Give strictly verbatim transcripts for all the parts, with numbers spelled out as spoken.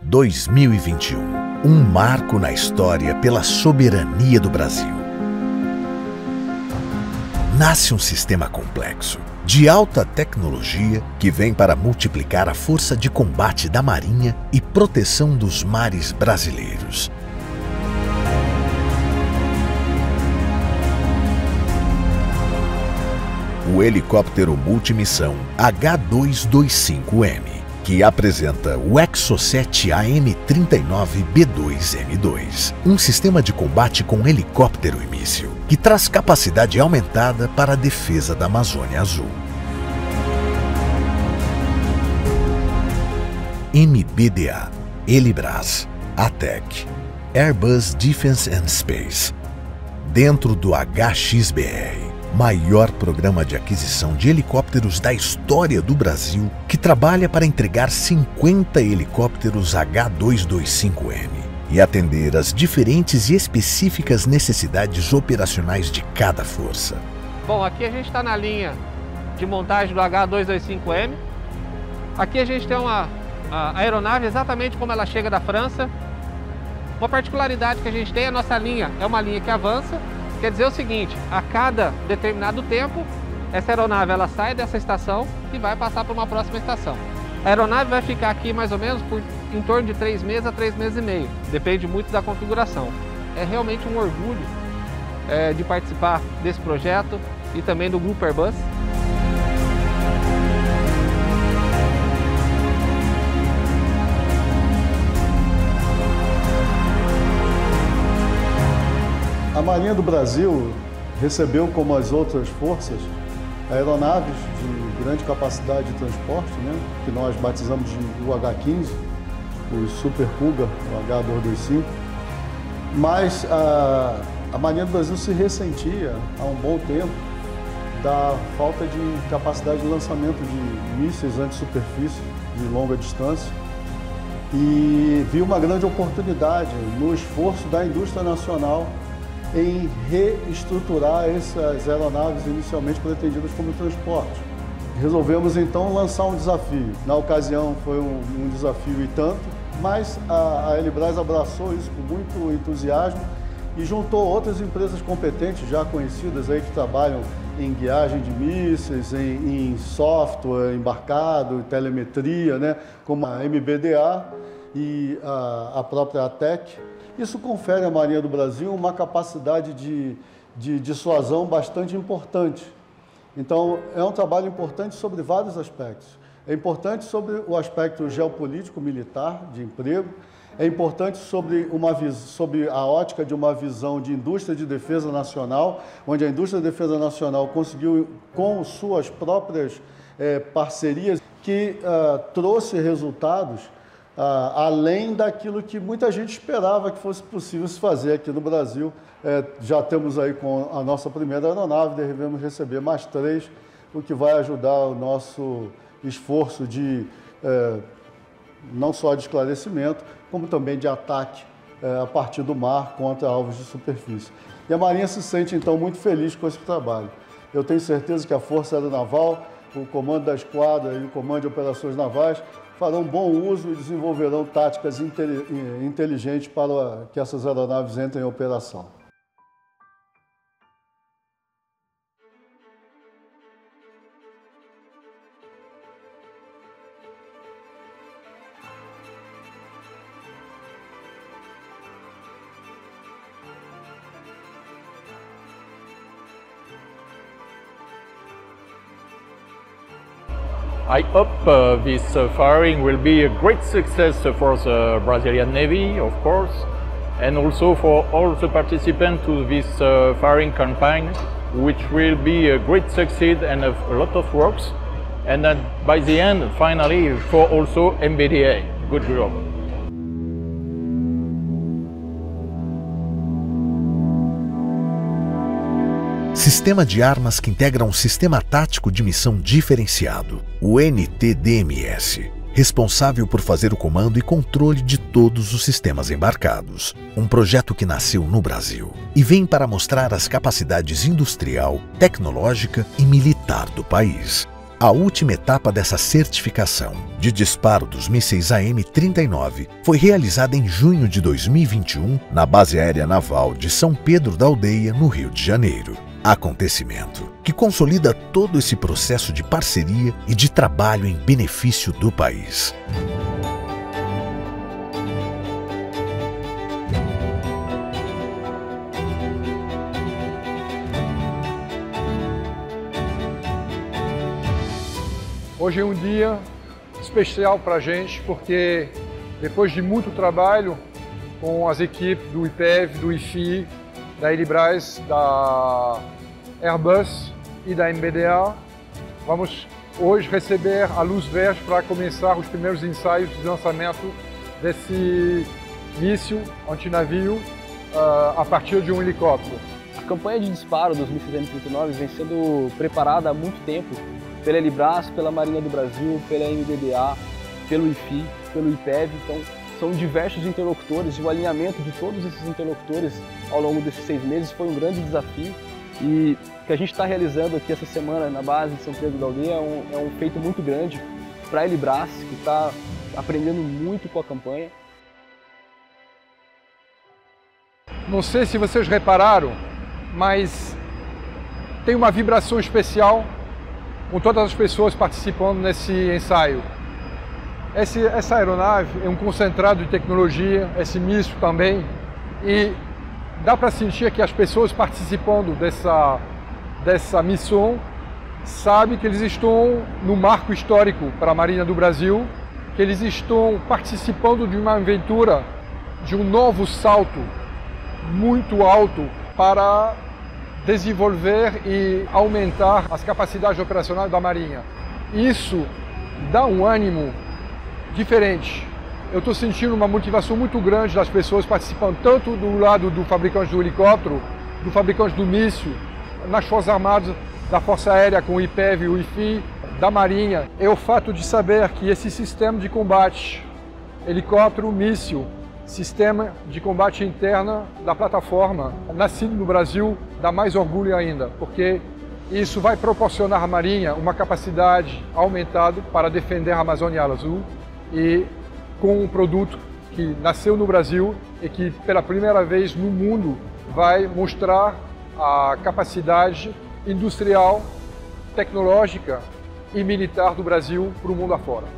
dois mil e vinte e um, um marco na história pela soberania do Brasil. Nasce um sistema complexo, de alta tecnologia, que vem para multiplicar a força de combate da Marinha e proteção dos mares brasileiros. O helicóptero multimissão H duzentos e vinte e cinco M, que apresenta o Exocet A M trinta e nove B dois M dois, um sistema de combate com helicóptero e míssil, que traz capacidade aumentada para a defesa da Amazônia Azul. M B D A, Helibras, A T E C, Airbus Defence and Space. Dentro do H X B R, maior programa de aquisição de helicópteros da história do Brasil, que trabalha para entregar cinquenta helicópteros H duzentos e vinte e cinco M e atender às diferentes e específicas necessidades operacionais de cada força. Bom, aqui a gente está na linha de montagem do H duzentos e vinte e cinco M. Aqui a gente tem uma a aeronave exatamente como ela chega da França. Uma particularidade que a gente tem, a nossa linha é uma linha que avança. Quer dizer o seguinte, a cada determinado tempo, essa aeronave ela sai dessa estação e vai passar para uma próxima estação. A aeronave vai ficar aqui mais ou menos por em torno de três meses a três meses e meio. Depende muito da configuração. É realmente um orgulho é, de participar desse projeto e também do Grupo Airbus. A Marinha do Brasil recebeu, como as outras forças, aeronaves de grande capacidade de transporte, né, que nós batizamos de U H quinze, o Super Cougar, o H duzentos e vinte e cinco. Mas a, a Marinha do Brasil se ressentia há um bom tempo da falta de capacidade de lançamento de mísseis anti-superfície de longa distância e viu uma grande oportunidade no esforço da indústria nacional em reestruturar essas aeronaves inicialmente pretendidas como transporte. Resolvemos então lançar um desafio. Na ocasião foi um, um desafio e tanto, mas a, a Helibras abraçou isso com muito entusiasmo e juntou outras empresas competentes já conhecidas aí que trabalham em guiagem de mísseis, em, em software embarcado, em telemetria, né, como a M B D A e a, a própria A T E C. Isso confere à Marinha do Brasil uma capacidade de, de dissuasão bastante importante. Então, é um trabalho importante sobre vários aspectos. É importante sobre o aspecto geopolítico-militar, de emprego. É importante sobre, uma, sobre a ótica de uma visão de indústria de defesa nacional, onde a indústria de defesa nacional conseguiu, com suas próprias eh, parcerias, que uh, trouxe resultados Uh, além daquilo que muita gente esperava que fosse possível se fazer aqui no Brasil. É, já temos aí com a nossa primeira aeronave, devemos receber mais três, o que vai ajudar o nosso esforço de, é, não só de esclarecimento, como também de ataque é, a partir do mar contra alvos de superfície. E a Marinha se sente, então, muito feliz com esse trabalho. Eu tenho certeza que a Força Aeronaval, o Comando da Esquadra e o Comando de Operações Navais farão bom uso e desenvolverão táticas inteligentes para que essas aeronaves entrem em operação. I hope uh, this uh, firing will be a great success for the Brazilian Navy, of course, and also for all the participants to this uh, firing campaign, which will be a great success and a lot of works. And then by the end, finally, for also M B D A. Good job. Sistema de armas que integra um sistema tático de missão diferenciado, o N T D M S, responsável por fazer o comando e controle de todos os sistemas embarcados. Um projeto que nasceu no Brasil e vem para mostrar as capacidades industrial, tecnológica e militar do país. A última etapa dessa certificação de disparo dos mísseis A M trinta e nove foi realizada em junho de dois mil e vinte e um na Base Aérea Naval de São Pedro da Aldeia, no Rio de Janeiro. Acontecimento que consolida todo esse processo de parceria e de trabalho em benefício do país. Hoje é um dia especial para a gente, porque depois de muito trabalho com as equipes do I P E V, do I F I, da Elibras, da Airbus e da M B D A, vamos hoje receber a luz verde para começar os primeiros ensaios de lançamento desse míssil antinavio uh, a partir de um helicóptero. A campanha de disparo dos mísseis A M trinta e nove vem sendo preparada há muito tempo pela Elibras, pela Marinha do Brasil, pela M B D A, pelo I F I, pelo I P E V. Então, são diversos interlocutores e o alinhamento de todos esses interlocutores ao longo desses seis meses foi um grande desafio. E o que a gente está realizando aqui essa semana na base de São Pedro da Aldeia é um, é um feito muito grande para a Elibras, que está aprendendo muito com a campanha. Não sei se vocês repararam, mas tem uma vibração especial com todas as pessoas participando nesse ensaio. Esse, essa aeronave é um concentrado de tecnologia, esse míssil também, e dá para sentir que as pessoas participando dessa, dessa missão sabem que eles estão no marco histórico para a Marinha do Brasil, que eles estão participando de uma aventura, de um novo salto muito alto para desenvolver e aumentar as capacidades operacionais da Marinha. Isso dá um ânimo diferente. Eu estou sentindo uma motivação muito grande das pessoas participando, tanto do lado do fabricante do helicóptero, do fabricante do míssil, nas Forças Armadas, da Força Aérea com o I P E V, o I F I, da Marinha. É o fato de saber que esse sistema de combate, helicóptero, míssil, sistema de combate interna da plataforma, nascido no Brasil, dá mais orgulho ainda, porque isso vai proporcionar à Marinha uma capacidade aumentada para defender a Amazônia Azul e com um produto que nasceu no Brasil e que pela primeira vez no mundo vai mostrar a capacidade industrial, tecnológica e militar do Brasil para o mundo afora.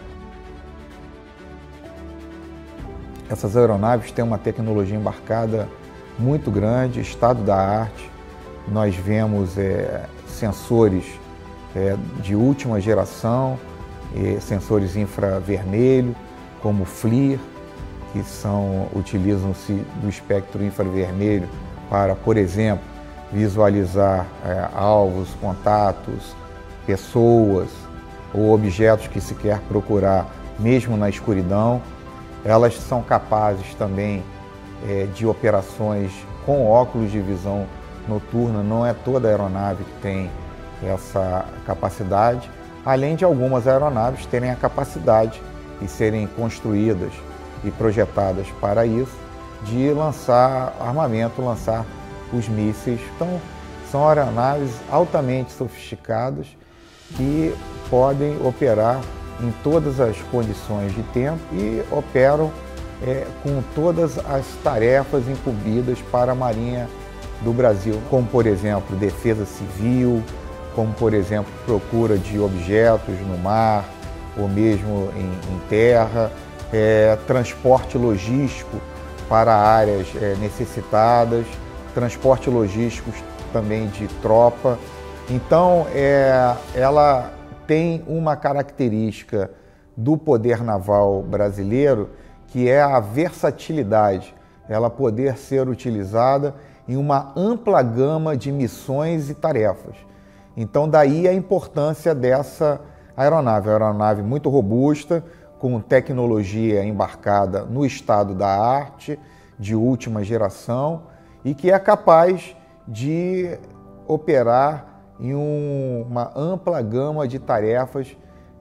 Essas aeronaves têm uma tecnologia embarcada muito grande, estado da arte. Nós vemos é, sensores é, de última geração, é, sensores infravermelho, como o FLIR, que são, utilizam-se do espectro infravermelho para, por exemplo, visualizar é, alvos, contatos, pessoas ou objetos que se quer procurar, mesmo na escuridão. Elas são capazes também é, de operações com óculos de visão noturna, não é toda aeronave que tem essa capacidade, além de algumas aeronaves terem a capacidade e serem construídas e projetadas para isso, de lançar armamento, lançar os mísseis. Então, são aeronaves altamente sofisticadas que podem operar em todas as condições de tempo e operam é, com todas as tarefas incumbidas para a Marinha do Brasil, como, por exemplo, defesa civil, como, por exemplo, procura de objetos no mar ou mesmo em, em terra, é, transporte logístico para áreas é, necessitadas, transporte logístico também de tropa. Então, é, ela tem uma característica do poder naval brasileiro, que é a versatilidade, ela poder ser utilizada em uma ampla gama de missões e tarefas. Então, daí a importância dessa aeronave, uma aeronave muito robusta, com tecnologia embarcada no estado da arte, de última geração, e que é capaz de operar em um, uma ampla gama de tarefas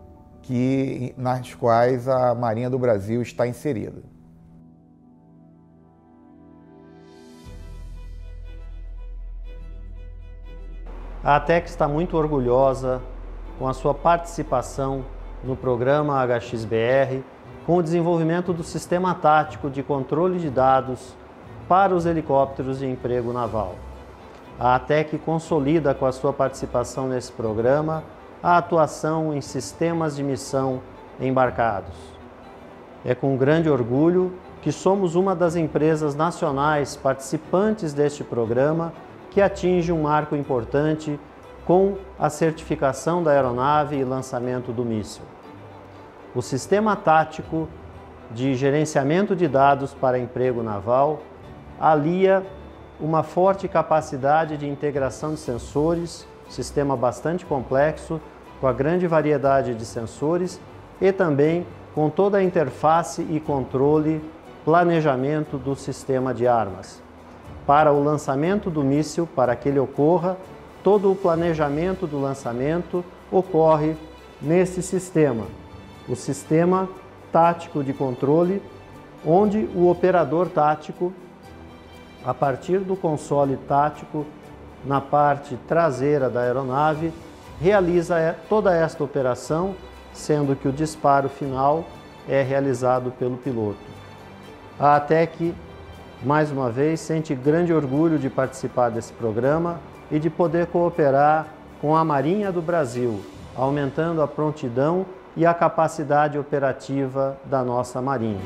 que, nas quais a Marinha do Brasil está inserida. A ATEC está muito orgulhosa com a sua participação no programa H X B R, com o desenvolvimento do sistema tático de controle de dados para os helicópteros de emprego naval. A ATEC consolida com a sua participação nesse programa a atuação em sistemas de missão embarcados. É com grande orgulho que somos uma das empresas nacionais participantes deste programa que atinge um marco importante com a certificação da aeronave e lançamento do míssil. O sistema tático de gerenciamento de dados para emprego naval alia uma forte capacidade de integração de sensores, sistema bastante complexo, com a grande variedade de sensores e também com toda a interface e controle, planejamento do sistema de armas. Para o lançamento do míssil, para que ele ocorra, todo o planejamento do lançamento ocorre nesse sistema, o sistema tático de controle, onde o operador tático, a partir do console tático, na parte traseira da aeronave, realiza toda esta operação, sendo que o disparo final é realizado pelo piloto. A ATEC, mais uma vez, sente grande orgulho de participar desse programa e de poder cooperar com a Marinha do Brasil, aumentando a prontidão e a capacidade operativa da nossa Marinha.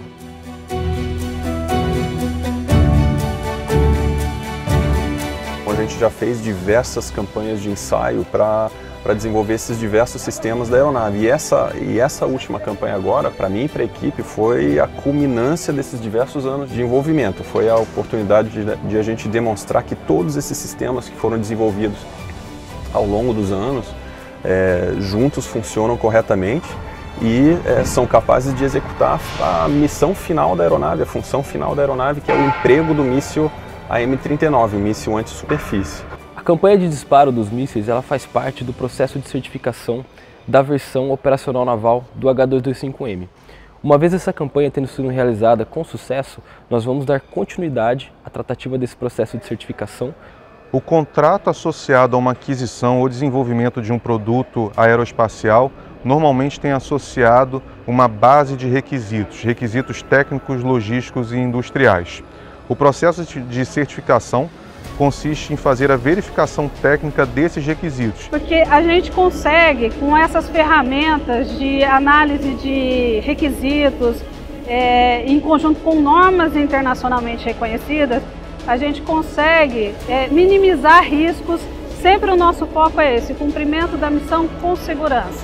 A gente já fez diversas campanhas de ensaio para para desenvolver esses diversos sistemas da aeronave. E essa, e essa última campanha agora, para mim e para a equipe, foi a culminância desses diversos anos de envolvimento. Foi a oportunidade de, de a gente demonstrar que todos esses sistemas que foram desenvolvidos ao longo dos anos, é, juntos funcionam corretamente e é, são capazes de executar a missão final da aeronave, a função final da aeronave, que é o emprego do míssil A M trinta e nove, o míssil anti-superfície. A campanha de disparo dos mísseis ela faz parte do processo de certificação da versão operacional naval do H duzentos e vinte e cinco M. Uma vez essa campanha tendo sido realizada com sucesso, nós vamos dar continuidade à tratativa desse processo de certificação. O contrato associado a uma aquisição ou desenvolvimento de um produto aeroespacial normalmente tem associado uma base de requisitos, requisitos técnicos, logísticos e industriais. O processo de certificação consiste em fazer a verificação técnica desses requisitos. Porque a gente consegue, com essas ferramentas de análise de requisitos, é, em conjunto com normas internacionalmente reconhecidas, a gente consegue é, minimizar riscos. Sempre o nosso foco é esse, o cumprimento da missão com segurança.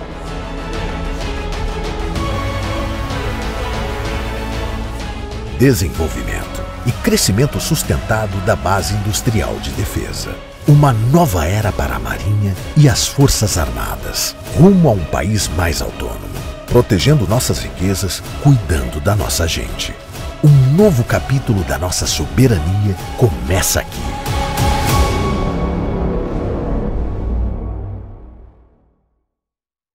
Desenvolvimento e crescimento sustentado da base industrial de defesa. Uma nova era para a Marinha e as Forças Armadas, rumo a um país mais autônomo, protegendo nossas riquezas, cuidando da nossa gente. Um novo capítulo da nossa soberania começa aqui.